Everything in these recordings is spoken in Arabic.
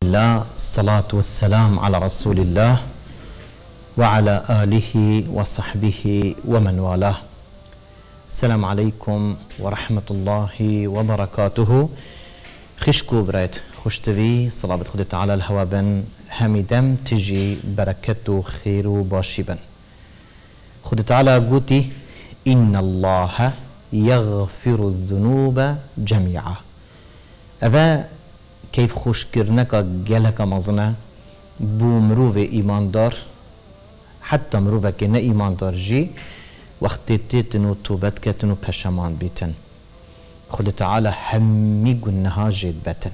الله الصلاة والسلام على رسول الله وعلى آله وصحبه ومن والاه. السلام عليكم ورحمة الله وبركاته. خشكو بريت خوشتوي صلاة خد تعالى الهوا بن هميدم تجي بركته خير باشي بن. خد تعالى قوتي إن الله يغفر الذنوب جميعا. أفا كيف خوش كرنك جلك مزنا بو مروف إيمان دار حتى مروف كنا إيمان دار جي وقت تيتنو توبت كتنو پشمان بيتن. خد تعالى همي قنها جيد بتن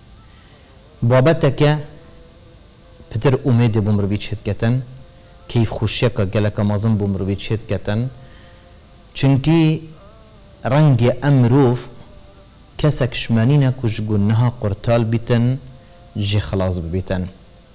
بابتك پتر امید بو مروف شد كتن كيف خوشيك جلك مزن بو مروف شد كتن چونكي رنگ امروف كسك شمانينا كوش قنها قرطال بيتن جي خلاص ببيتن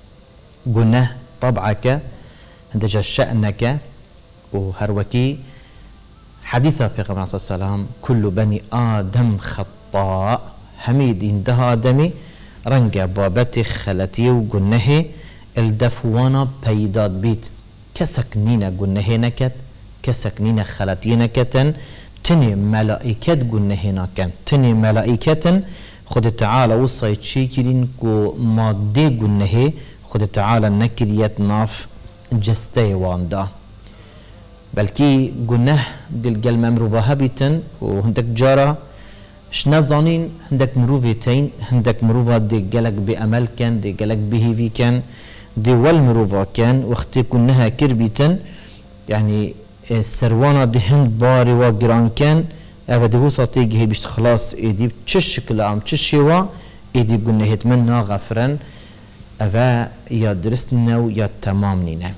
قنه طبعك هندجا شأنك وهروكي حديثة في قبل صلى الله عليه وسلم كل بني آدم خطاء حميد انده آدمي رنجا بابتي خلتي وقنه الدفوانا بيداد بيت كسكنين قنه نكت كسكنين خلتي نكتن تني ملائكة قلنا هنا كان تني ملائكة خد تعالى وصيت شيكرين كو مادة قلنا هي خد تعالى نكريت ناف جستي واندا بلكي قلنا دل قل ممروفها بيتن وهندك جارة شنزانين هندك مروفتين هندك مروفة دي قلق بأمل كان دي قلق بهيفي كان دي والمروفة كان واختي كنها كربيتن يعني سروانا دهند باري و گران كان افده هو ساتيجي هي بيشت خلاص ايدي بچش شكل عم تششيوا ايدي قلنا هتمنى غفرا افا يا درستنا و يا تمام نينا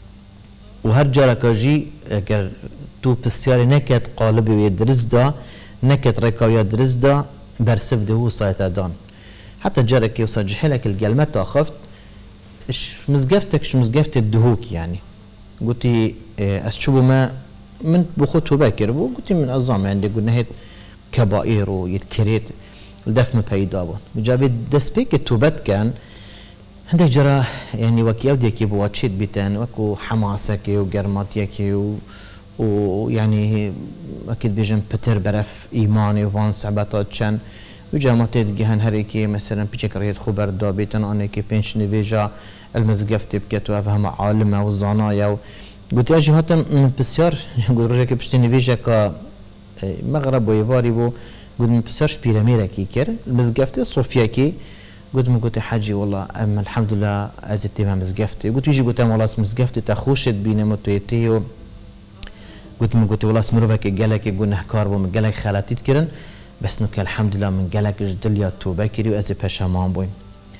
و هر جاركا جي اگر تو بسياري نكت قالبي و يدرس دا نكت ريكا و يدرس دا برسف ده هو سايتا دان حتى جاركا يوصا جحلك القلمة خفت مزقفتك شو مزقفت الدهوك يعني قلتي أشوفه ما من بخوته باكر قلتي من أعظم عندي قلنا هيت كبائر ويتكريت الدفم بيدابون وجابت دسبيك التوبات كان عندك جرا يعني وكي أوديكي بواتشيت بيتان وكو حماسك وجرماتيك ويعني أكيد بيجن بتر برف إيماني وفان صعباتات شان وجاماتيت جهان هريكي مثلا بيشكريت خبر دابيتن أنك بينش نفيجا المزقفت بكت وافهم عالمة والزنايا قلت اجي هاتم من بسيار قلت رجع كبشتني فيجا كا مغرب ويفاري بو قلت من بسيار شبيراميرا كي كير المزقفت صوفيا كي قلت حاجي والله اما الحمد لله ازت ما مزقفتي قلت يجي قلت والله مزقفتي تخوشت بين متويتي قلت والله اسمروفك قالك قلنا كاربو من قالك خالاتي تكرن بس نك الحمد لله من قالك جدليا توبه كيري وازي بشامان بوين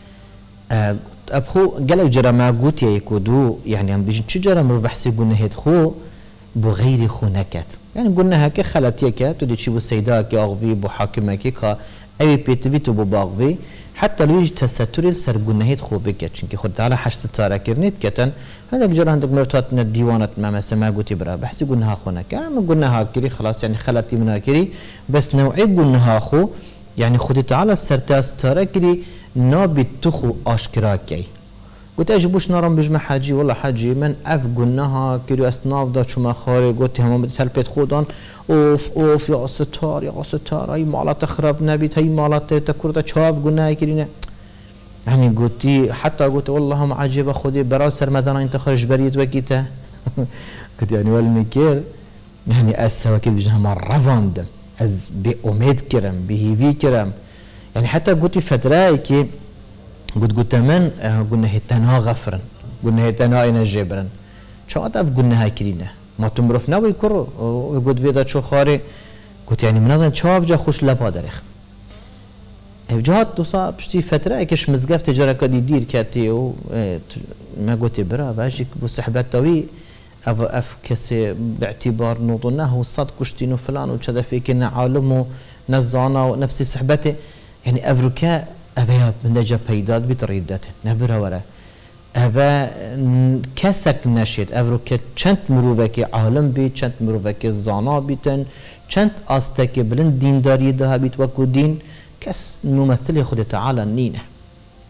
أبخو قالك جرى ما قلت يا يكودو يعني عم بيجي شجرة مرو بحسي قلنا هيد خو بغير خو نكت يعني قلنا هكا خلاتي كات ودي تشيبو سيداك أغفي بو حاكمك كا أي بيتفيتو بو باغفي حتى لو يجي تستوري سر قلنا هيد خو بكت شنكي خد على حش ستارة كرنيت كتن هذاك جرى عندك مرتاتنا الديوانات ما مثلا ما قلت برا بحسي قلنا خو نكا ما قلنا هاكري خلاص يعني خلاتي من هاكري بس نوعي قلنا خو يعني خدت على السرتا ستارة كري نابي تخو آشكراكي قلت اجبوش نارم بجمع حاجي والله حاجي من اف قلناها كيلو اسناف دا شما خاري قلت هم بدي تلبيت خودان اوف يا ستار هاي مالات خراب نبيت هاي مالات تكرتا شاف قلناها كيرينا يعني قلتي حتى قلت والله ما عجيبه خدي براسر مثلا انت خرج بريت وكيته قلت يعني والمكير يعني اسا كده بجنها مرة فاند از بأميد كرم بهيفي كرم يعني حتى قلت فترة كي قلت من قلنا هي تنها غفرا قلنا هي تنها إنا جبرا شو أتعرف قلنا هاي كرينا ما تمرفنا ويكرر وقلت فيدا شو خاري قلت يعني من هذا شاف جا خوش لبا درخ جهات توصا بشتي فترة كش مزقف تجارة كدي دير كاتي و ما قلت برا باجيك بسحبات توي اف كسي باعتبار نوضناه والصد كشتينو فلان وكذا فيك إن عالمه نزانا ونفسي صحبته يعني أفريكا أبا بندجا بيداد بتريدته نبرة ورا أبا كسك نشيد أفريكا چند مروفك عالم بيت چند مروفك زانا بيتن چند أستك بلند دين داري ده بيت وكو دين كس ممثل خد تعالى نينه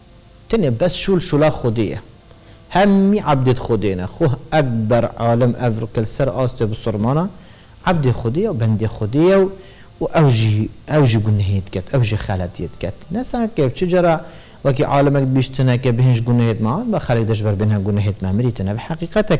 تنه بس شولا خوديه همي عبدت خودينا خوه اكبر عالم افريقيا السر آسته بصرمانه عبد خوديه وبندي خوديه واوجي جنهيت كت اوجي خالتيت كت نسا كيف تجرى وكي عالمك بيشتنا كبهنج جنهيت معاد بخليك دجبر بينها جنهيت ما مريتنا بحقيقتك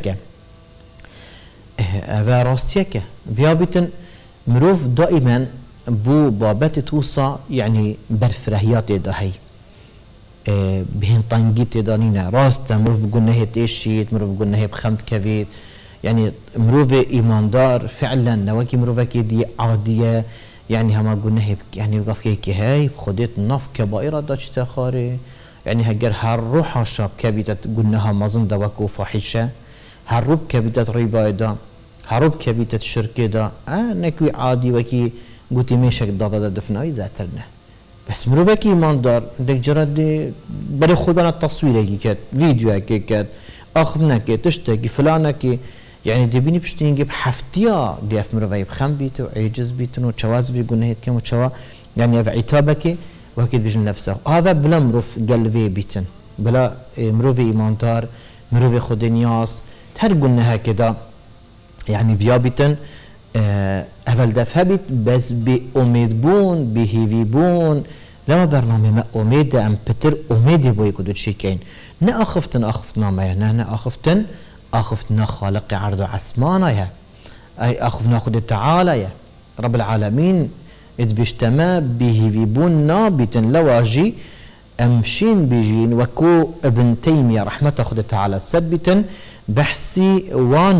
افا راستيك فيابتن مروف دائما بو بابت توصى يعني برفرهيات دهي بهن طنجيت دانينا راستا مروف بجنهيت ايشيت مروف بجنهيت بخمت كفيت يعني مروف ايماندار فعلا نواكي مروف دي عاديه يعني هما قلنا يعني وقف كي هاي خديت نف كبائرة داش تخاري يعني هجر هالروح شاب كبيتة قلناها مازن دوكو فاحشة هالروب كبيتة ريبا دا هالروب كبيتة شركة دا نكوي عادي وكي قلتي ميشك دادا دفناوي زاترنا بس مروفكي ماندار دك جرد بري خدنا التصوير كات فيديو كات اخذنا كي تشتكي فلانة كي يعني دبيني بشتين جيب حفتيا ديف مروفي بخم بيتو عجز بيتنو تشواز بيقولنا هيت كم وتشوا يعني في عتابك وكيد بيجن نفسه هذا بلا مروف قلبي بيتن بلا مروفي ايماندار مروفي خدنياس تهرقلنا هكذا يعني بيابتن اول دفع بيت بس بأميد بون بهيفي بون لما برنامج ما أميد أم بتر أميدي بوي كدو تشيكين نا أخفتنا ما نا أخفتنا خالق عرض عسمانا يا أي أخفتنا خد تعالى يا رب العالمين إذ بيجتمع بهيفي بون نابتن لواجي أمشين بيجين وكو ابن تيمية رحمة خد تعالى ثبتا بحسي وان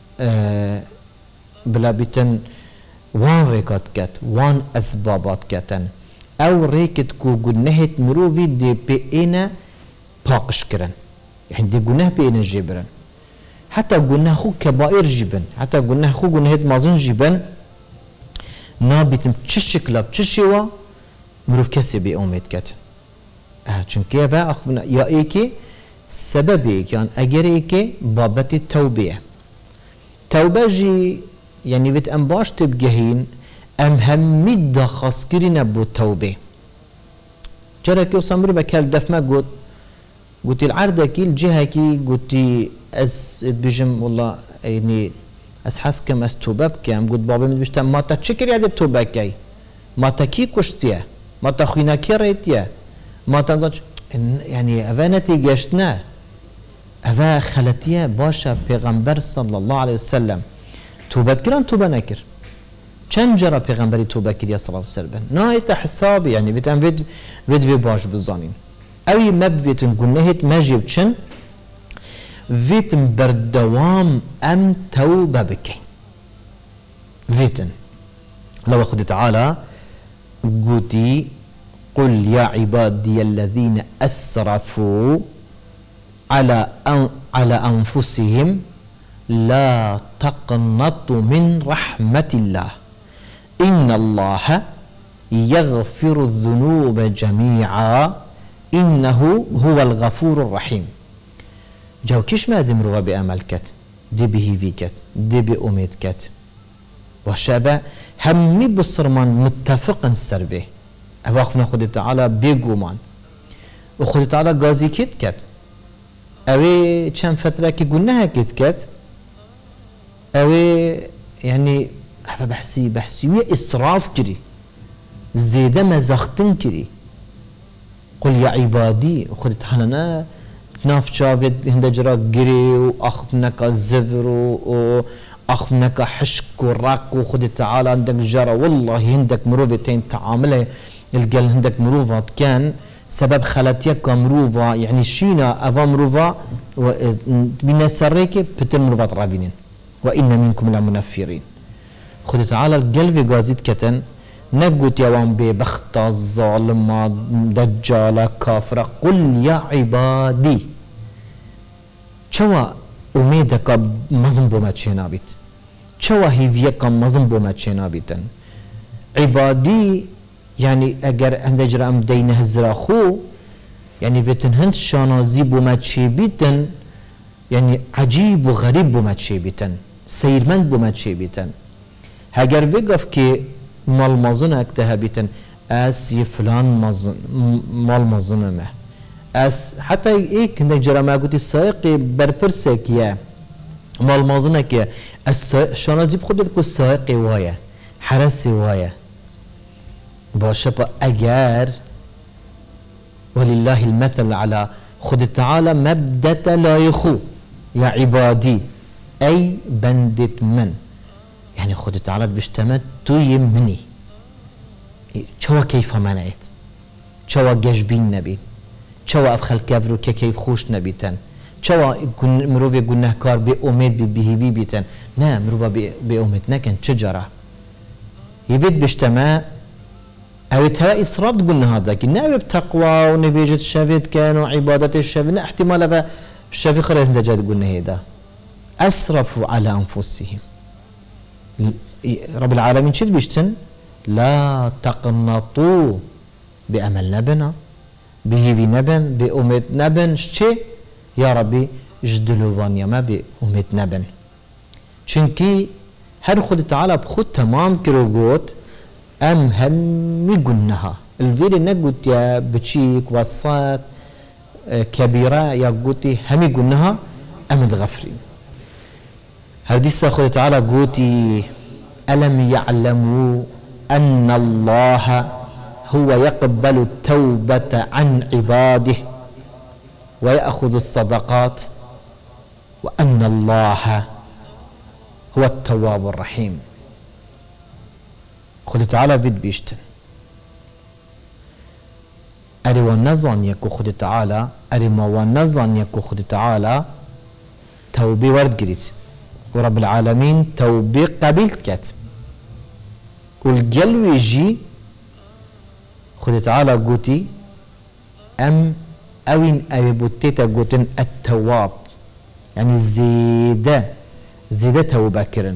بلا بيتن وان ريكات كات وان اسبابات كاتن او ريكت كو جنهت مروفي دي بينا باقش كرن يعني دي جنه بينا جبرن حتى جنه خو كبائر جبن حتى جنه خو جنهت مازن جبن نابتم تششكلا تششوا مروف كسي بي اميد كات چونكي فا اخبنا يا ايكي سببي كان اگر ايكي بابت التوبيه توبه جي يعني بت ام باش تبجهين ام همي دا خاسكرين ابو التوبه جرى كيو سامر بكال دفما قلت العرضة كي الجهة كي قلت از بجم والله يعني از حسكم از توبه بكم قلت بابا من بيشتم ما تشكر يد التوبه كي ما تكي كشتيه ما تخينا كي ريتيه ما تنزج يعني افانتي جشتنا افا خلتيه باشا پیغمبر صلى الله عليه وسلم توبه كران توبه نكر چند جرا پیغمبری توبه کردی صلی الله علیه و سلم نهایت حساب يعني بتم ود باش بزانين اوي مبيتن گنهت مجيب چن فيتم بردوام ام توبه بكي فيتن لو خد تعالى قوتي قل يا عبادي الذين اسرفوا على انفسهم لا تقنطوا من رحمة الله إن الله يغفر الذنوب جميعا إنه هو الغفور الرحيم جو كيش ما دمروا بأمل كت دي بهيفي كت دي بأميد كت وشابه همي بصرمان متفقا سرفه أواخفنا خد تعالى بيقومان وخد تعالى غازي كت كت أوي كان فترة كي قلناها كت كت أوي يعني بحسي ويا إسراف كري زيادة مزختن كري قل يا عبادي وخدت حالنا تناف شافت هندجرا قري وأخفنك الزفر وأخفنك حشك وراق وخدت تعالى عندك جرى والله هندك مروفتين تعامله القل هندك مروفات كان سبب خلاتيك مروفا يعني شينا أفا مروفا بنا سريك بتر مروفات رابينين وإن منكم لمنفرين خد تعالى القلب قازيت كتن نقول يوان ببخت الظالمة دجالة كافرة قل يا عبادي شوا أميدك مزن بومت شنابيت شوا هيفيك مزن بومت شنابيتن عبادي يعني اگر هندجر ام دينه الزراخو يعني فيتن هند شانازي بومت شبيتن يعني عجيب وغريب بومت شبيتن سيرمند بومت شبيتن هاگر وقف كي مال مازن اكتها بيتن اسي فلان مال مازن ما اس حتى ايه كنا جرى ما قلت السائق بربرسك يا مال مازنك يا الشانازي بخدت كو السائق وايا حرس وايا باشا اجار ولله المثل على خد تعالى مبدأ لا يخو يا عبادي اي بندت من يعني خد تعالى بشتمت تو يمني شو كيف منعت شو جشبين نبي شو افخل كافرو كيف خوش نبيتن شو مروفي گناهکار به امید بید بهیوی بیتن نه مروفا به امید نکن چجرا يفيد بشتما او ترى اسراف تقولنا هذا كي نبي بتقوى ونبيجت الشافيت كانوا عبادة الشافيت احتمال الشافي خرج نجا تقولنا هيدا اسرفوا على انفسهم رب العالمين شد بيشتن لا تقنطوا بأمل نبنا بهيفي نبن بأمت نبن شي يا ربي جدلوا وانيا ما بأمت نبن چونكي هر خود تعالى بخود تمام كرو قوت ام همي قلناها الفيري نقوت يا بتشيك وسط كبيرة يا قوتي همي قلناها ام الغفرين هرديسا خود تعالى قوتي ألم يعلموا أن الله هو يقبل التوبة عن عباده ويأخذ الصدقات وأن الله هو التواب الرحيم خد تعالى فيد بيشتن أري ونظن يكو خد تعالى أري ما ونظن يكو خد تعالى توبي ورد قريت ورب العالمين توبي قبلت كات والجلو يجي خد تعالى قوتي أم أوين أبي بوتيتا قوتن التواب يعني زيادة توبة كرن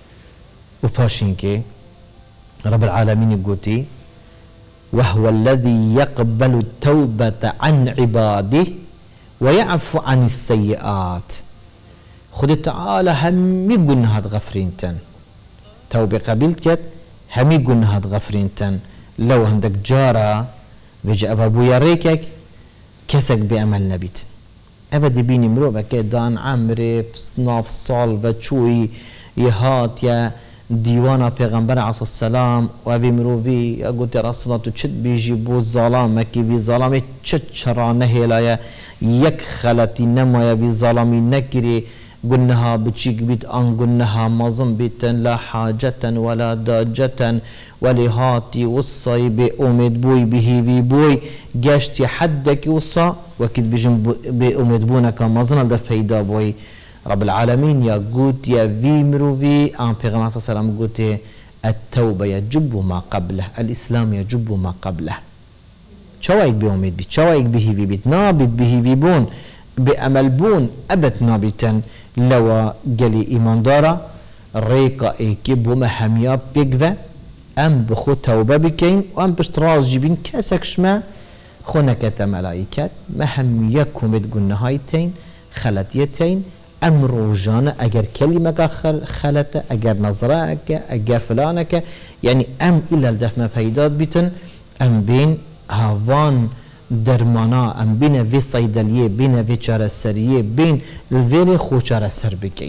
وباشينكي رب العالمين قوتي وهو الذي يقبل التوبة عن عباده ويعفو عن السيئات خد تعالى هم يقولن هاد غفرينتن توبة قبلت كت هم يقولن هاد غفرينتن لو عندك جارة بيجي أبو يريكك كسك بأمل نبيت أبدي بيني مروبة كدان عمري بصناف صال وشوي يهات يا ديوانا پیغمبر علیه السلام و ابي مروفي قلت يا رسول الله تشد بيجي بو ظلام كي في ظلام تشد شرانه هلايا يك خلتي نما يا في ظلامي نكري قلناها بتشيك بيت ان قلناها مظن بيتن لا حاجة ولا داجة ولهاتي وصي بأمد بوي به في بوي جاشتي حدك وصا وكد بيجن بأمد بونك مظن ده فيدا بوي رب العالمين يا قوت يا في مروفي ان پیغمبر صلى الله عليه وسلم قوت التوبة يجب ما قبله الإسلام يجب ما قبله شوايك بأمد بيت شوايك به في بيت نابت به في بون بأمل بون أبت نابتن لو جلي إيمان دارا ريكا إيكيب ومهميا بيقفا أم بخو توبة بكين وأم بشتراز جيبين كاسك شما خونك ملائكات مهمياكم بتقولنا هايتين خلتيتين أمر جانا أجر كلمة خلت أجر نظرك أجر فلانك يعني أم إلا الدفن فيدات بيتن أم بين هافان درمانا ام بین وی صیدلیه بین وی چارەسەریه بین الویری خو چارەسەر بکەین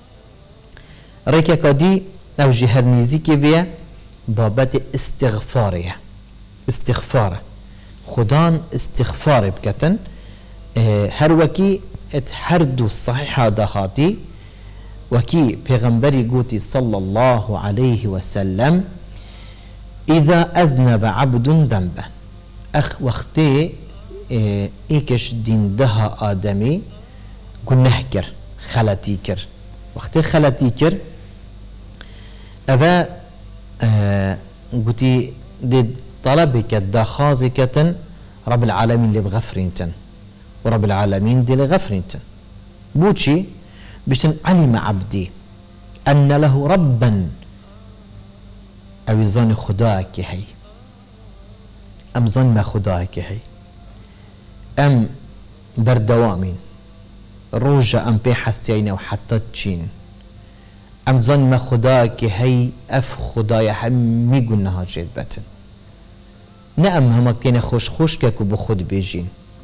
ڕێکێکا دی ئەو ژی هەر نزیکی وێ بابەتی استغفارەیە استغفارە خودان استغفار بکەتن هەر وەکی هەر دوو صحیحا داهاتی وەکی پێغەمبەری گوتی صلى الله عليه وسلم إذا أذنب عبد ذنبا أخ وقتي إيكش دين دها آدمي قلناه كر خلتي كر وقتي خلتي كر أفا قلتي دي طلبك دخازكة رب العالمين اللي بغفرينتن ورب العالمين دي لغفرينتن بوشي بشتن علم عبدي أن له ربا أو ظن خداك هي أم ظن ما خداك هي أم بردوامين روجا أم بيحستين أو حتى تشين أم ظن ما خداك هي أف خدايا همي قلناها جيد باتن نعم هما كين خوش كاكو بخود بيجين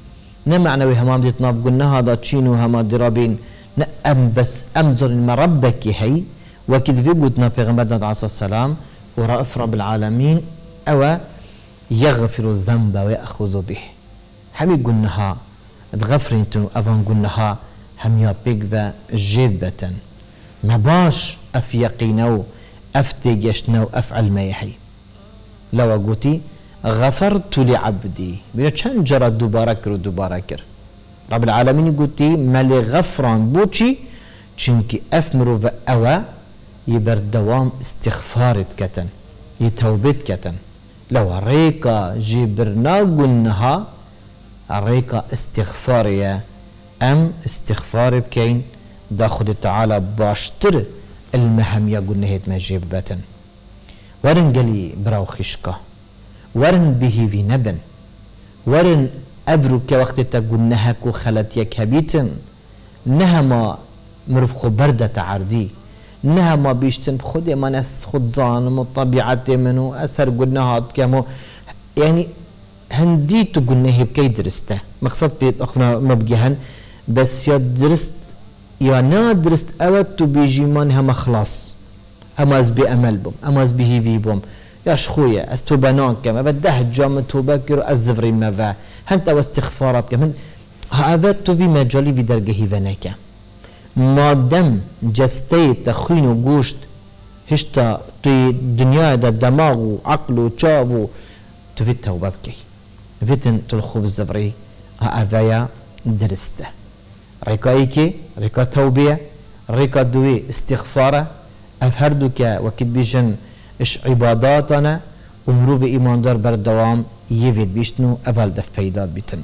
نه معنوي همام ديت ناف قلنا هذا تشينو هما درابين نه ام بس امزر المربك هي وكذ في قلتنا پیغمبرنا عليه السلام ورأف رب العالمين او يغفر الذنب ويأخذ به همي قلناها اتغفرنتو افان قلناها هم يا بيك جذبة ما باش اف يقينو اف تيجشنو افعل ما يحي لو قلتي غفرت لعبدي بيا چند جرى دوباره كر رب العالمين قلتي مالي غفران بوشي چنكي افمرو و اوا يبر دوام استغفارت كتن يتوبت كتن لو ريكا جبرنا قلناها ريكا استغفارية ام استغفار بكين دا خد تعالى باشتر المهم يا قلناهيت ما جيبتن ورن قلي براو خشكا ورن به في نبن ورن ابرو كوقت قلناها كو خلت يك هبيتن نهما مروف خو بردة تعردي نهما بيشتن بخود من اس خود ظالم وطبيعت منو اثر قلناها كمو يعني هندي تو قلناه بكي درسته مقصد بيت اخنا مبجهن بس يا درست يا نا درست اوت تو بيجي من هم خلاص اماز بامل بم اماز به في بم يا شخويا استوبانان كما بده جام توبكر الزفري ما هنت واستغفارات كمان هذا تو في مجالي في درجه فناك ما دام جستي تخين وجوشت هشتا في الدنيا دا دماغ وعقل وشاب تو في التوبه بكي فيتن تلخوب الزفري هذايا درسته ريكايكي ريكا توبيه ريكا دوي استغفاره افهردك وكد بيجن اش عباداتنا ومرو في ايمان دار بردوام يفيد بيشتنو اول دف بيدات بيتن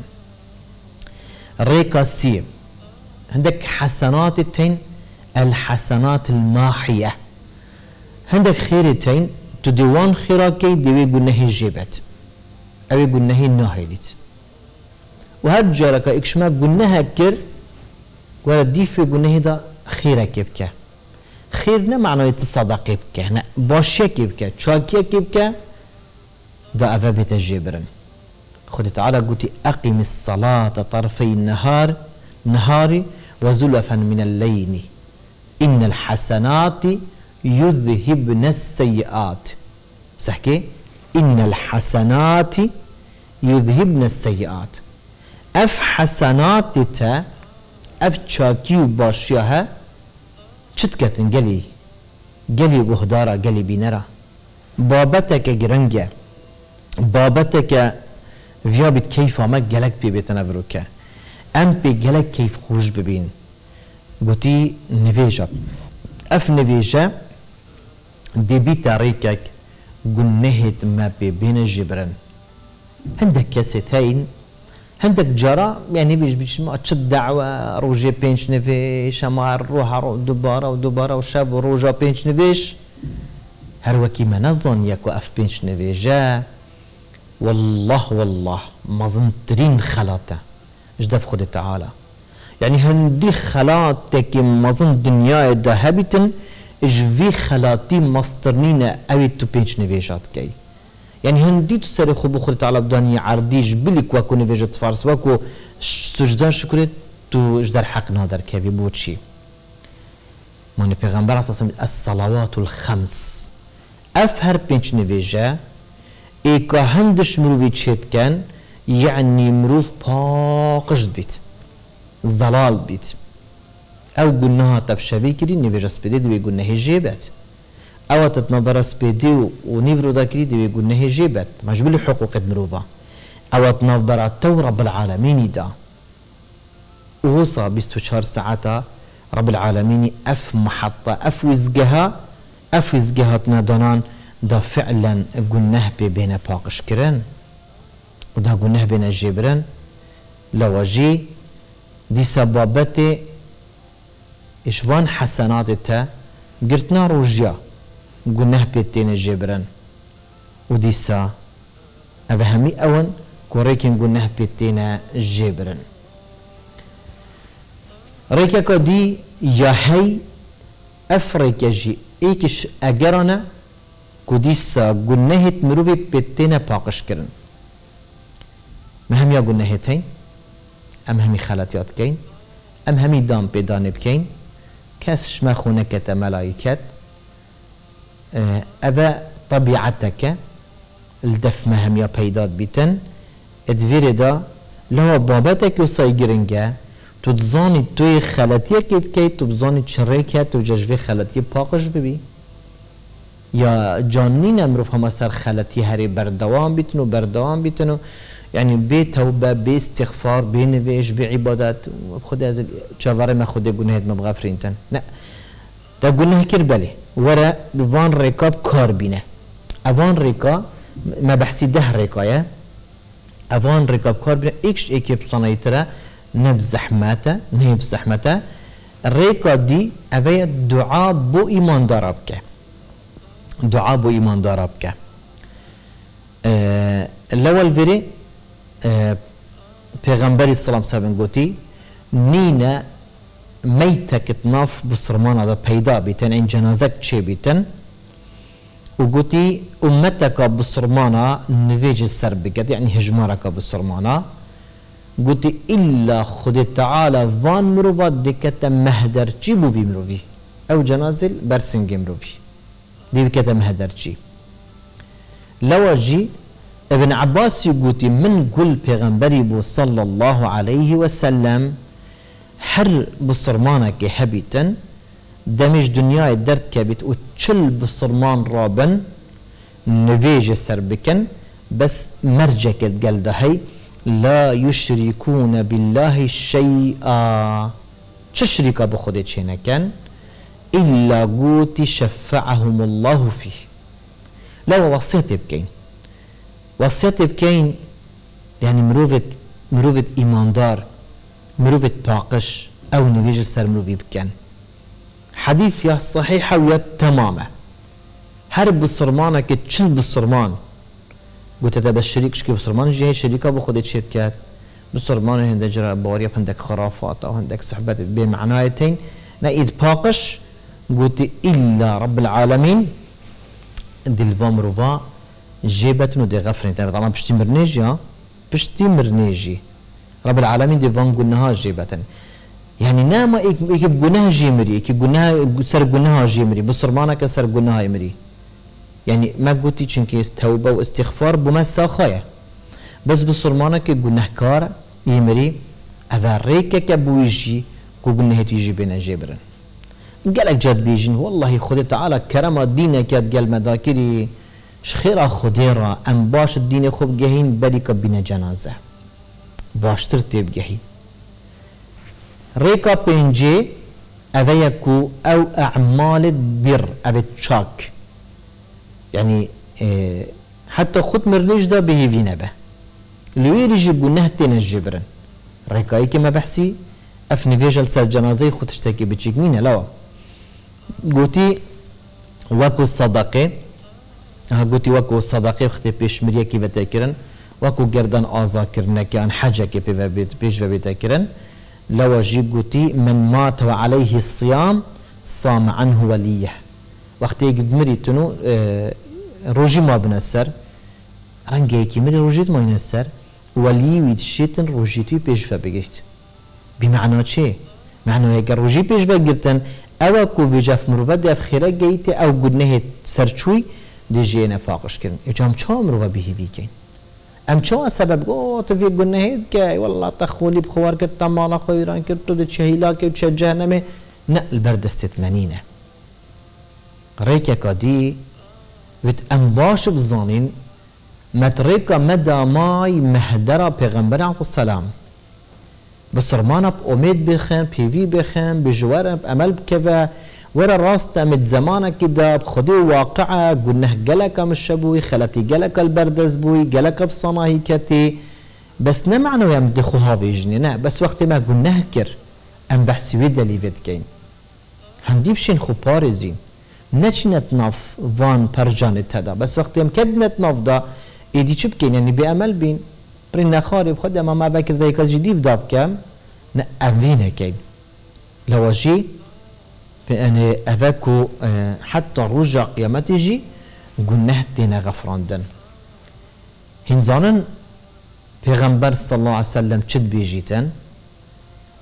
ريكا سيب عندك حسنات التين الحسنات الماحية عندك خيرتين تديوان خيراكي ديوي قلناهي جيبت اوي قلناهي ناهيلت وهرجارك اكشما قلناها كر ولا ديفي قلناهي دا خيرك بك خير نه معنای تصدقه بکه نه باشه که بکه چاکیه که بکه دا اوه بیت جبرن خود تعالی قوتي اقم الصلاة طرفي النهار نهاري وزلفا من الليل ان الحسنات يذهبن السيئات صحكي ان الحسنات يذهبن السيئات اف حسنات تا اف چاکی و باشیها چت کتن گلی گهدارا گلی بینرا بابتك گرنگه بابتك ویابید کیف آمد گلک پی بیتن افروکه ام پی گلک کیف خوش ببین گوتی نویجه اف نویجه دی بی تاریکک گنهت ما بی بین جبرن هندك كاسيتين هندك جرا يعني بيش ما تشد دعوة روجي بينش نفيش اما روح دوبارة ودوبارة وشاب روجا بينش نفيش هروكي ما نظن يكو اف بينش نفيجا والله ما ظنترين خلاته جدف خد تعالى يعني هندي خلاتك ما ظن دنيا دهبتن اج في خلاتي مسترنين اوي تو بينش نفيجات كي يعني هندي تسري خو بخور تعالى بداني عرديش بلك وكو نفيجت فارس وكو سجدان شكرت تو جدر حق نادر كبي بوتشي ماني پیغمبر اساسا الصلوات الخمس افهر بينش نفيجا ايكا هندش مروفي تشيت كان يعني مروف باقشت بيت زلال بيت او قلناها تبشبي كري نفيجا سبيدي دي قلنا هي جيبات او تتنبرا سبيدي ونيفرو داكري دي قلنا هي جيبات مجبل حقوق مروفا او تنبرا تو رب العالمين دا وغوصا 24 ساعتا رب العالمين اف محطة اف وزقها تنادانان دا فعلا قلناه بين باقش كرن ودا قلناه بين جبرن لواجي دي سبابتي اشوان حسنات تا قرتنا روجيا قلناه بيتين جبرن وديسا افهمي اون كوريكين قلناه بيتين جبرن ريكا كدي يا هي افريكا جي ايكش اجرنا كوديسا قلناهت مروفي بيتين باقش كرن مهم يا قلناهتين ام همی خلطیات کین ام همی دام پیدان بکین کسش ما خونکت ملائکت اوه طبیعتک الدف ما همیا پیداد بیتن ادویر دا لو بابتك وصاي جرنجا تتظاني توي خلاتيه كي تبظاني تشريكها توججوي خلاتيه باقش ببي يا جانين امروف هما سر خلاتيه هري بردوام بيتنو بردوام بيتنو يعني بي توبة بي استغفار بي نويش بي عبادات خود از چاوره ما خود گناهت مبغفرين تن لا دا گناه كربالي ورا وان ريكاب كار بينه اوان ريكا ما بحسي ده ريكايا اوان رکاب کار بینه ایکش ایکی بسانایی تره نب زحمته نب زحمته ریکا دی اوه دعا بو ایمان داراب که دعا بو ایمان داراب که الاول ویری پیغمبری سلام سبن گوتی نینا میتکت ناف بسرمانه دا پیدا بیتن این جنازک چه بیتن وقوتي أمتك بصرمانا نفيج السر بكت يعني هجمارك بصرمانا قوتي إلا خد تعالى فان مروفات دكت مهدر جي بوفي مروفي أو جنازل برسنج مروفي دي بكت مهدر جي لو جي ابن عباس يقوتي من كل پیغمبري بو صلى الله عليه وسلم هر بصرمانك هبيتن دمج دنیای درد کبیت و چل بسرمان رابن نویج سر بکن بس مرجکت گلده هی لا یشریکون بالله شیئا چه شریکا بخوده چه نکن الا قوتی شفعهم الله فيه لو وصيت بكين وصيت بكين يعني مروفت ایماندار مروفت باقش او نویج سر مروفی بکن حديث يا صحيحة ويا تمامة هرب بالصرمانة كتشل بالصرمان قلت هذا الشريك شكي بالصرمان جاي شريكة بخدت شيت كات بالصرمان هندك جرا بوريا عندك خرافات او عندك صحبات بمعنايتين نايد باقش قلت الا رب العالمين دي الفام روفا جيبتنو دي غفرين طبعا بشتي مرنيجي بشتي مرنيجي رب العالمين دي فان قلناها جيبتن يعني نام يكب جناه جيمري يكب جناه سر جناه جيمري بصرمانة كسر جناه يمري يعني ما قلتي شنكي توبة واستغفار بما ساخايا بس بصرمانة كجناه كار يمري أفريك كبويجي كجناه تيجي بين جبرن قالك جد بيجين والله خد تعالى كرم دينك يد قال مذاكري شخيرا خديرا أم باش الدين خوب جهين بريك بين جنازة باش ترتيب جهين ريكا بينجي أفيكو أو أعمال بر أبي تشاك يعني حتى خد مرنيج دا به في نبه لو يجي جناه تنجبرن ريكا يكي ما بحسي أفني فيجل سر جنازي خد اشتكي بتشيك مين لا قوتي وكو صدقه قوتي وكو صدقه اختي بيش مريا كي بتاكرن وكو جردان آزا كرنا كان حاجة كي بيش بتاكرن لو جيبوتي من مات وعليه الصيام صام عنه وليه وقت يجد مريتنو روجي ما بنسر رنجي كي مري روجيت ما ينسر ولي ويدشيتن روجيتي بيش فبقيت بمعنى شيء معنى هيك روجي بيش بقرتن او كو فيجاف مروفا داف خيرا جيتي او قدنه سرچوي دي جينا فاقش كرن اجام چا مروفا بيهي بيكين ام چه سبب گو تو وی گناهید که والله تخولی بخوار کرد تمالا خویران کرد تو چهیلا کرد چه جهنمه نه البردست منینه ریکه کدی ویت ام باش بزانین متریکا مدامای مهدرا پیغمبر علیه السلام بسرمانا بامید بخن پیوی بخن بجوار عمل بکوه ورا راست امد زمانك كده بخدي واقعه قلنا جلك مش شبوي خلتي جلك البردز بوي جلك بصناهي كتي بس نمعنى يا مدخوها في جنينا بس وقت ما قلنا كر ام بحسي ودا لي فيد كاين هندي بشين خو باريزين نتشنت ناف فان برجان تدا بس وقت يم كدنت ناف دا ايدي شبكين يعني بامل بين برنا خارب خد ما بكر ذيك الجديد داب كام نا امينه كاين لو جي بأن أفاكو حتى رجع قيامتي قلنا هتينا غفراندن هنزانن پیغمبر صلى الله عليه وسلم چد بيجيتن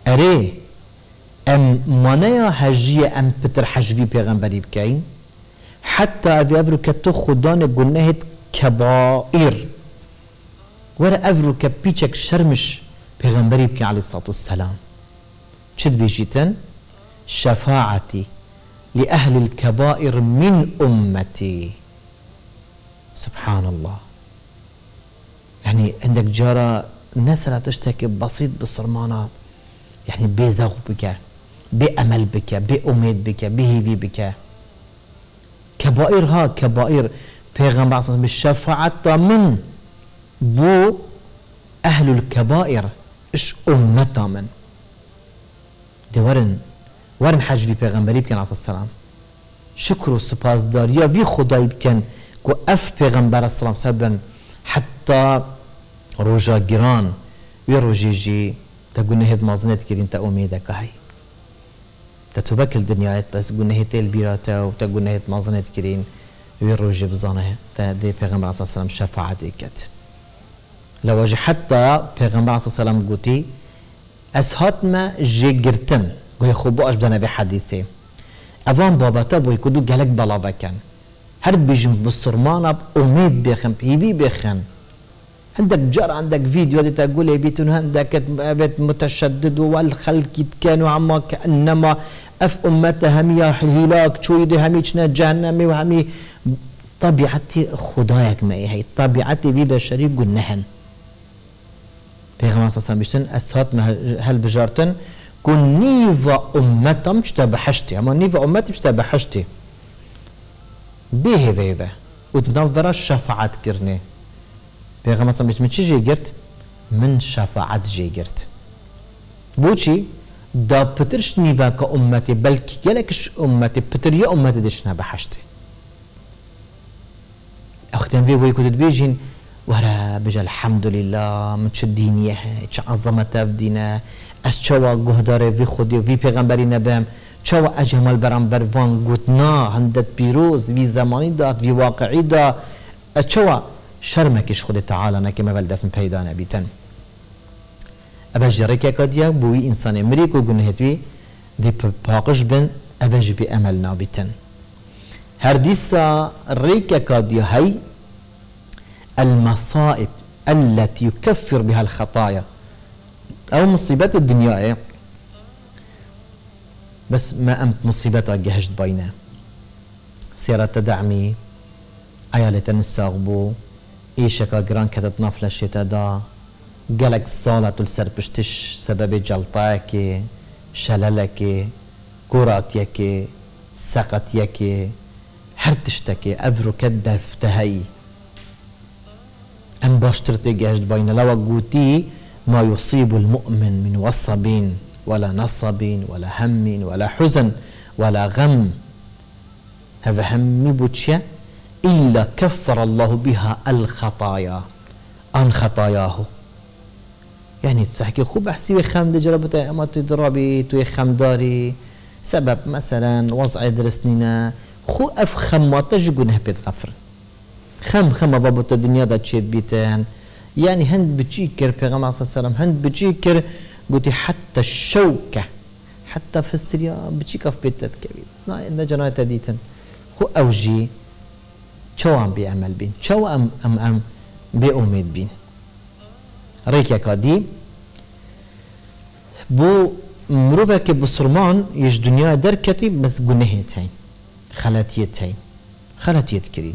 اره ام مانایا هجیه ام پتر حجوی پیغمبری بکین حتی افرو که تو خدان گناهت کبائر ورا افرو که پیچک شرمش پیغمبری بکن علیه الصلاة والسلام چد بیجیتن شفاعتی لأهل الكبائر من أمتي سبحان الله يعني عندك جارة نسرة تشتكي بسيط بصرمانة يعني بزغ بك بأمل بك بأميد بك بهيفي بك كبائر ها كبائر پیغمبر صلى بالشفاعة من بو أهل الكبائر إش أمتا من دي ورن حج في پیغمبری بکن علیه السلام شکر و سپاسداری وی خدای بکن که اف پیغمبر السلام سبن حتی روژا گران وی روژی جی تا گناهت مازنت کرین تا امیده که هی تا تو بکل دنیایت بس گناهت البیراتا و تا گناهت مازنت کرین وی روژی بزانه تا دی پیغمبر علیه السلام شفاعت اکت لواجه حتی پیغمبر علیه السلام گوتی از هاتما جی گرتن گویا خوب باش بدنا به حدیثه اوان بابتا بوی کدو گلک بلا وکن هر بیجم بسرمانا امید بخن پیوی بخن عندك جار عندك فيديو اللي تقول بيتون عندك بيت متشدد والخلق كانوا عما كانما اف امته همي هلاك شويد همي جهنمي وهمي طبيعتي خدايك ما هي طبيعتي في بشري قلنهن پیغمبر صلی الله علیه و سلم اسهات هل بجارتن كون نيفا امتا مش تبحشتي اما نيفا امتي مش تبحشتي به فيفا وتنال برا شفاعت كرني پیغمبر صلی الله علیه و سلم چی گرت من شفاعت جي گرت بوچی دا پترش نيفا که امتي بلکه گلکش امتي پتر یا امتي دش نبحشتي اختن في بوي كنت بيجين ورا بجا الحمد لله من چه دینیه چه عظمت دینه از چوا گهداره وی خودی وی پیغمبری نبم چوا اجمال برام بروان گوتنا هندت پیروز وی زمانی داد وی واقعی دا چوا شرمکش خود تعالی نکه مول دفن پیدا نبیتن ابا که کدیا بوی انسان امریک و گنهتوی دی پاقش بن ابا بی عمل نابیتن هر دیسا ریکه کدیا هی المصائب التي يكفر بها الخطايا أو مصيبات الدنيا بس ما أمت مصيبتها جهشت بينه سيرة تدعمي عيالة نساغبو إيشكا جران كتت نافلة الشتاء دا جالك صالة تلسر بشتش سبب جلطاك شللك كوراتيك سقطيك هرتشتك أفرو كدفتهي ام باشترتي جهشت بين لو قوتي ما يصيب المؤمن من وصب ولا نصب ولا هم ولا حزن ولا غم هذا هم بوتشيا إلا كفر الله بها الخطايا عن خطاياه يعني تحكي خو بحسي خم دجربته اما تضربي توي خمداري سبب مثلا وضع درسنينا خو اف خماتج جنه بتغفر خم بابا الدنيا دا تشيد بيتان يعني هند بتشيكر پیغمبر صلى الله عليه وسلم هند بتشيكر قلتي حتى الشوكة حتى في السريا بتشيكا في بيتت كبير نا جناية تديتن خو اوجي شو عم بيعمل بين شو ام بأميد بين ريكا كادي بو مروفا كي بسرمان يش دنيا دركتي بس قنهيتين خلاتيت كريم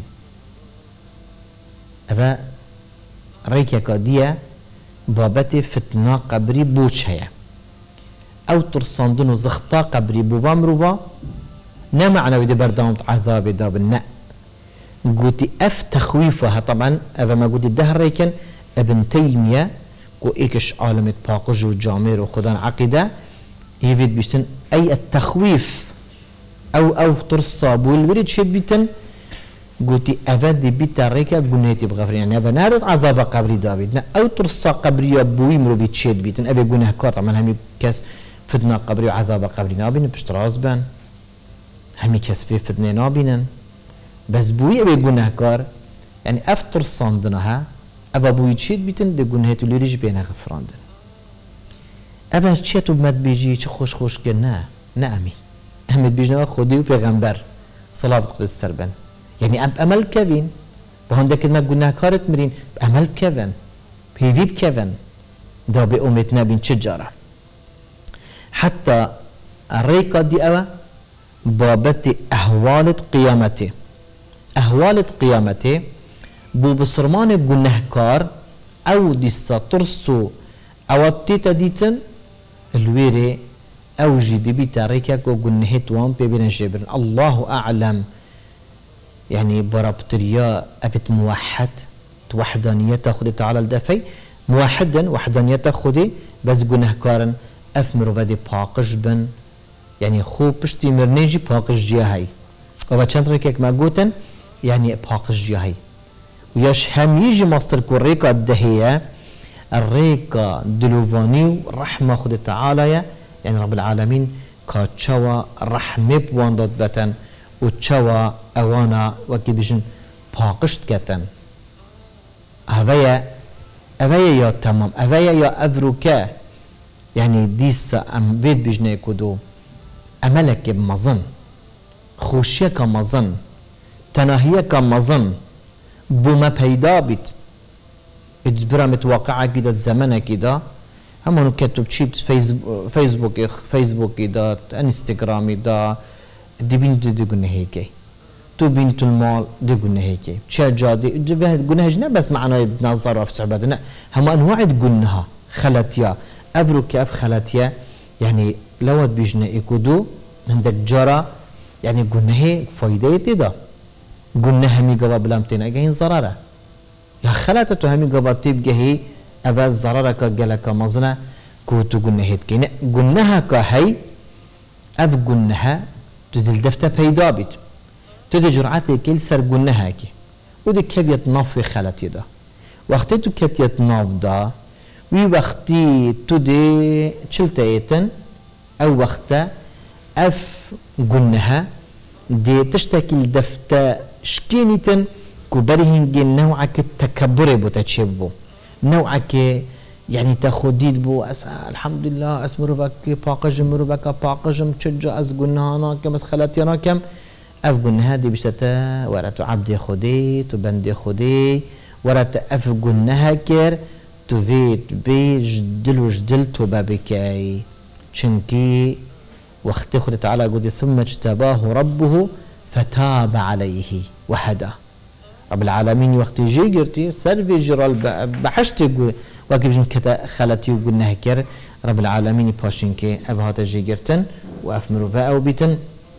أفا ريكا كادية بابتي فتنة قبري بوش هيا أو ترصندن زخطا قبري بوفا مروفا نا معنى ودي بردام عذاب داب النأ قوتي اف تخويفها طبعا أفا ما قوتي الدهر ريكن ابن تيمية قو ايكش عالمة باقج وجامير وخدان عقيدة يفيد بيشتن أي التخويف أو ترصى بولوريد شد بيتن قلتي أفادي بيتا ريكا قنيتي بغفر يعني أفا نارد عذاب قبري دابيد أو ترصى قبري أبوي مرو بيتشيد بيتن أبي قناه كارت عمل همي كاس فتنة قبري وعذاب قبري نابين بشتراز بان همي كاس في فتنة نابين بس بوي أبي قناه كار يعني أفتر صندنها أبا بوي تشيد بيتن دي قنهتو ليريج بينا غفراندن اول چه تو مد بیجی چه خوش خوش که نه امین امید بیجنا خودی و پیغمبر صلوات قدس سر بن یعنی عمل کردین به هنده که ما گناهکارت مرین عمل کردن پیوی بکردن دا به امید نبین چه جاره حتی ریکا دی اوه بابت احوالت قیامته بو بسرمان گناهکار او دیسا ترسو او تیتا دیتن الویره او جدی بیتا ریکا کو گناهت وان ببینن جبرن الله اعلم يعني برابطريا أبت موحد وحدانيته خدي تعالى الدفي موحدا وحدانيته خدي بس جنه كارن أفمر ودي باقش بن يعني خو بشتي مرنيجي باقش جيهاي وبتشانت ريكك ما قوتن يعني باقش جيهاي وياش هم يجي ماستر كوريكا الدهية الريكا دلوفاني رحمة خدي تعالى يعني رب العالمين كاتشوا رحمة بواندات بتن وتشوا اوانا وكي بيجن باقشت كتن هوايا يا تمام هوايا يا افروكا يعني ديسا ام بيت بيجنه كدو املك بمظن خوشيك مظن تناهيك مظن بما پیدا بيت اجبرا متوقعه كده زمانه كده همونو كتب تشيب فيسبوك ده انستغرامي ده دبين دي قلنا هيك تو بين المال دي قلنا هيك شا جادي قلنا هجنا بس معنا بنظر في صعباتنا هم انواع قلناها خلاتيا افرو كيف خلاتيا يعني لو بيجنا يكودو عندك جرى يعني قلنا هي فايدة ده قلنا همي قبا بلامتنا جايين ضرره يا خلاتو همي قبا تبقى هي ابا ضررك قالك مزنا كوتو قلنا هيك قلناها كهي اف قلناها تدل دفته پیدا بید تو ده جرعت کل سر گنه هاکی و ده کفیت ناف خلطی ده وقتی تو کتیت ناف ده وی وقتی تو ده چلتا ایتن او وقتا اف گنه ده تشتكي دفته شكينيتن كبرهن نوعك التكبر بتشبو نوعك يعني تاخديد بو الحمد لله اسمرو بك باقجم ربك باقجم تشجع از قلنا كم از خلاتينا كم اف قلنا هذه بشتا ورات عبد خدي تو بند خدي ورات اف قلنا كر تو فيت بي جدل وجدل تو بابكاي چنكي وقت خد تعالى قد ثم اجتباه ربه فتاب عليه وهدى رب العالمين وقت يجي قرتي سرفي جرال بحشتي وكيف جن كتا خلتي وقلنا هكر رب العالمين باشين كي أبهات جيجرتن وأفمروا فاء وبيتن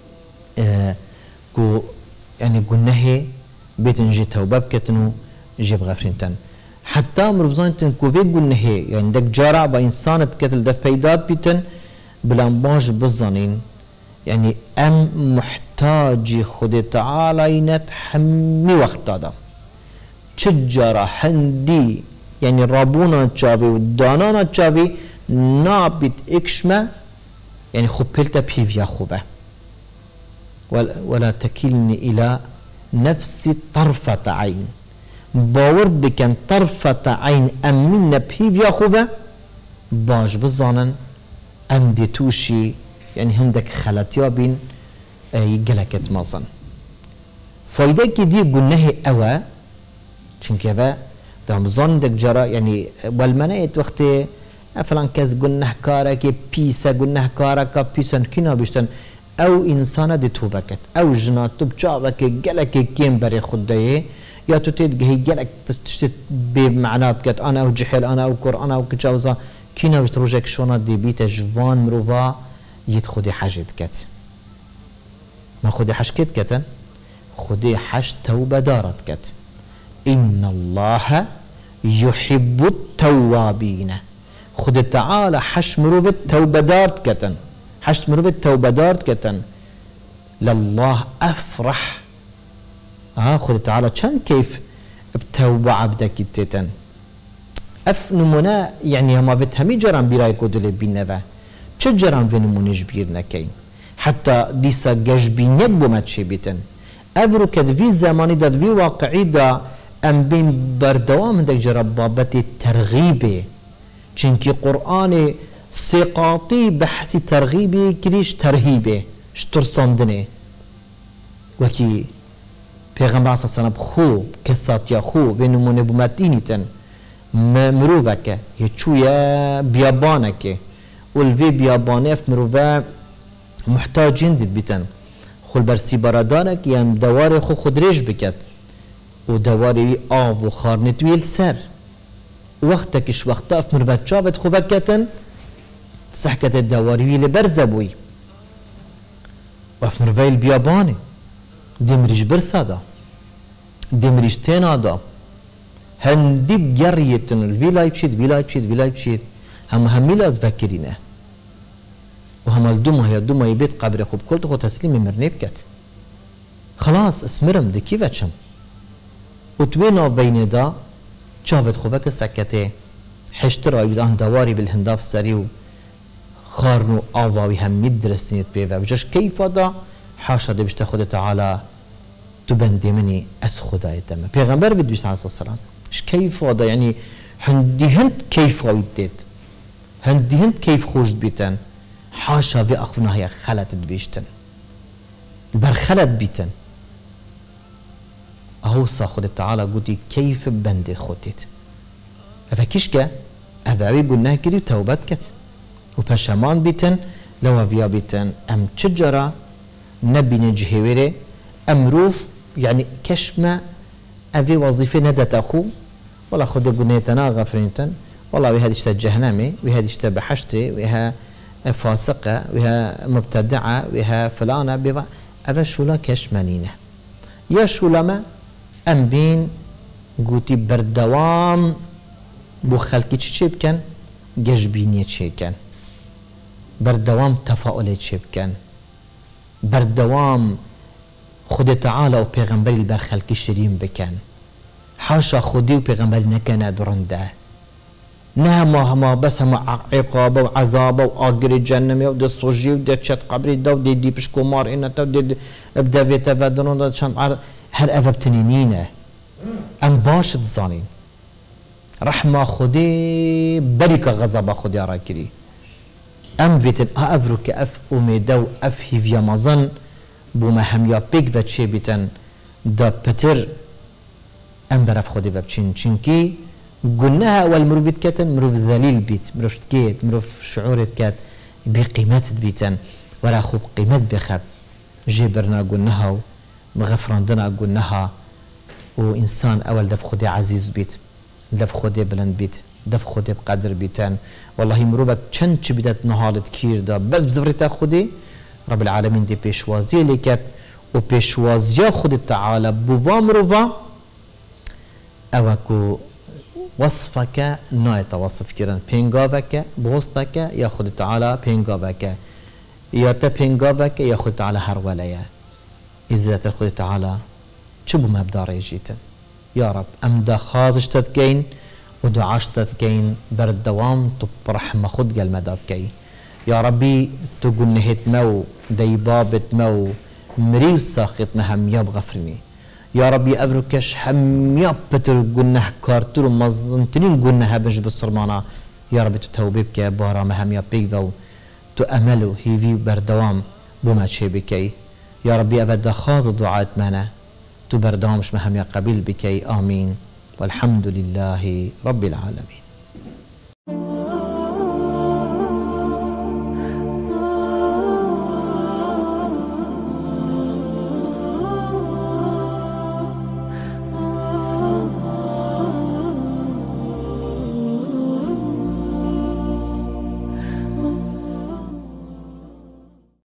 كو يعني قلنا هي بيتن جي توباب كتنو جيب غفرينتن حتى مرفزانتن كو في قلنا هي يعني دك جارع بإنسانة كتل دف بيدات بيتن بلانباج بالظنين يعني أم محتاج خد تعالى ينتحمي وقت هذا تجارة حندي يعني رابونا تشافي ودانانا تشافي نابت اكشما يعني خبلتا بيفيا خوبه ولا تكلني الى نفسي طرفة عين باور بكن طرفة عين امنا بيفيا خوبه باش بظانا ام دي توشي يعني هندك خلاتيا بين يقلكت مازن فايدة كدي قلناه اوا چنكه دام زندك جرا يعني والمنايت وقت فلان كز قلنا كارك بيسا قلنا كارك بيسا كنا بيشتن او انسان دي توبكت او جنات تبجابك جلك كيم بري خديه يا تتدقى جلك تشتت بمعنات كت انا او جحل انا او قران او كجاوزا كنا بتروجك شونا دي بيت جوان مروفا يدخدي حاجت كت ما خدي حشكت كتن خدي حش توبه دارت كت إن الله يحب التوابين خد تعالى حش مروف التوبة دارت كتن حش مروف التوبة دارت كتن لله أفرح خد تعالى كان كيف بتوبة عبدك تتن اف نمونه يعني هما فيتهمي جران براي كودل بينوا چه جران في نمونش بير نكين حتى ديسا جشبينيك بما تشي بيتن افرو كد في زماني داد في واقعي دا ام بين بردوام هندك جرب بابتي ترغيبه چنكي قرآن سقاطي بحثي ترغيبي كريش ترهيبي شترساندنه وكي پیغمبر صلی الله علیه و خو کساتیا خو و نمونه بومتینی تن مروفك يتشويا بيابانك والفي بيابانه اف مروفا محتاجين دید بیتن خل برسی برادانك یم دوار خو خودریش بکد و دواری آو و خارنتویل سر وقتكش وقتا اف مروفا چاوت خو فکتن صحكت الدواري لبرزبوي وف مروفا البيابانه دمريش برسادا دمريش تينادا هندي بجريتن الفيلاي بشيت هم ميلاد فكرينه وهم الدمى يبيت قبر خوب كل تخو تسليم مرني بكت خلاص اسمرم دي كيف اتشم وتوينا بين دا شافت خوبك سكته حشتر ايضا دواري بالهنداف سريو خارنو آواوي هم مدرسينت بيفا وجش كيف دا حاشا دي بشتا خود تعالى تبندي مني اس خداي تم پیغمبر ودوي صلى الله عليه وسلم اش كيف دا يعني هند كيف ويدت هند كيف خوش بيتن حاشا في اخونا هي خلت بيشتن برخلت بيتن اهو صا خود تعالى قلتي كيف بندي خودت افكيشكا افاوي قلنا كري توبت كت وبشمان بيتن لو فيا بيتن ام تشجرة نبي نجهويره امروف يعني كشمة افي وظيفة ندت اخو والله خود قلنا غفرينتن والله وهذا اشتا جهنمي وهذا اشتا بحشتي وها فاسقة وها مبتدعة وها فلانة بيضا افا شولا كشمانينه يا شولما ام بين قوتي بردوام بو خلقي تشي بكن جشبينية تشي كان بردوام تفاؤل تشي بكن بردوام خود تعالى و پیغمبری البرخلقی شریم بکن حاشا خودی و پیغمبری نکنه درنده نه ما بس هم عقابه و عذابه و آگر جنمه و ده صجی و ده چت قبری ده و ده دی پشکومار اینتا و ده بدویت و درون ده شم هر افا بتنینینه ام باشد زانین رحمه خودی بریک غضب خودی را کری ام ویتن افرو که اف امیده و اف هیویا مزن بوما همیا بیگ و چه بیتن دا پتر ام برف خودی و بچین چینکی قلناها اول مروفيت كاتن مروف ذليل بيت مروف تكيت مروف شعورت كات بقيمات بيتن ولا خوب قيمات بخب جبرنا قلناها ومغفراندنا قلناها وإنسان أول دف خودي عزيز بيت دف خودي بلند بيت دف خودي بقدر بيتن والله مروفك چند بدات نهالت كير دا بس بزفرتا خودي رب العالمين دي بيشوازي لكات وبيشوازيا خودي تعالى بوفا مروفا اوكو وصفك نايت وصف كيران بينغافك بوستك يا خود تعالى بينغافك يا تا بينغافك يا خود تعالى هر ولايا إذا خود تعالى شبو مبدار يجيتن يا رب أمدا خازش تذكين ودعاش تذكين برد دوام تبرحمة خود قال مدابكي يا ربي تقول نهيت مو ديبابت مو مريو ساخت مهم ياب غفرني يا ربي أبركش هم يابتر قلنا كارتر ومظنتنين قلنا هبش بالصرمانة يا ربي تتوبيبك بارا مهم يابيك ذو تأملوا هيفي بردوام بما تشيبكي يا ربي أبدا خاز دعاء منا تبردوامش مهم يا قبيل بكي آمين والحمد لله رب العالمين.